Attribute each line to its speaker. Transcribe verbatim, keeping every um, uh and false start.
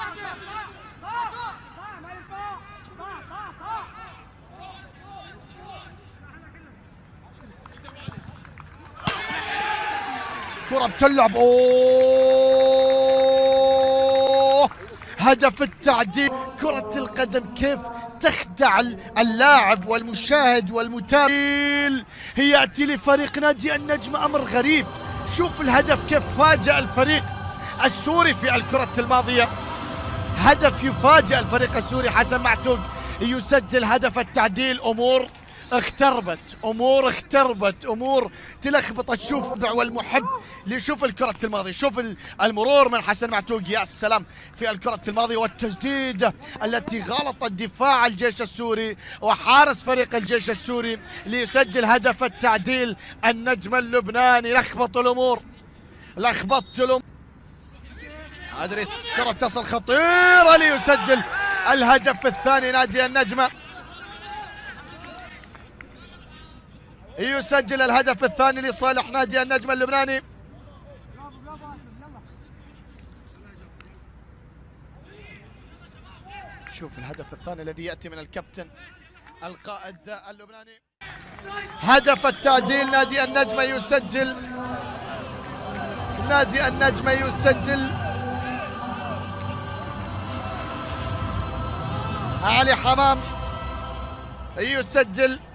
Speaker 1: كرة بتلعب، اوه هدف التعديل. كرة القدم كيف تخدع اللاعب والمشاهد والمتابع. هي يأتي لفريق نادي النجم أمر غريب. شوف الهدف كيف فاجأ الفريق السوري في الكرة الماضية. هدف يفاجئ الفريق السوري. حسن معتوق يسجل هدف التعديل. أمور اختربت، امور اختربت، امور تلخبط الشوف والمحب اللي يشوف الكرة الماضية. شوف المرور من حسن معتوق، يا سلام في الكرة الماضية، والتسديدة التي غلطت دفاع الجيش السوري وحارس فريق الجيش السوري ليسجل هدف التعديل. النجم اللبناني لخبط الامور، لخبط الامور. ادري كرة تصل خطيرة ليسجل الهدف الثاني. نادي النجمة يسجل الهدف الثاني لصالح نادي النجم اللبناني. شوف الهدف الثاني الذي يأتي من الكابتن القائد اللبناني. هدف التعديل. نادي النجم يسجل، نادي النجم يسجل. علي حمام يسجل